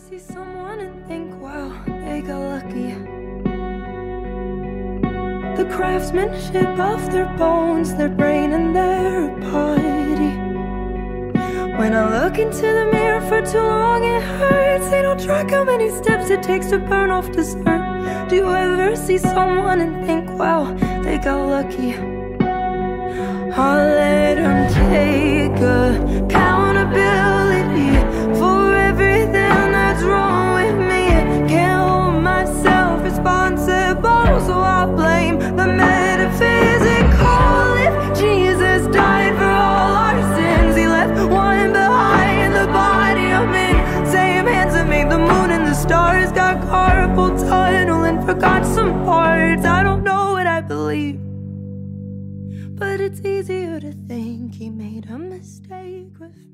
see someone and think, wow, they got lucky. The craftsmanship of their bones, their brain and their body. When I look into the mirror for too long it hurts. They don't track how many steps it takes to burn off dessert. Do you ever see someone and think, wow, they got lucky? I'll let them take accountability for everything that's wrong with me. Can't hold myself responsible, so I blame the metaphysical. If Jesus died for all our sins, he left one behind, the body I'm in. Same hands that made the moon and the stars, got carpal tunnel and forgot some parts. I don't know what I believe, but it's easier to think he made a mistake with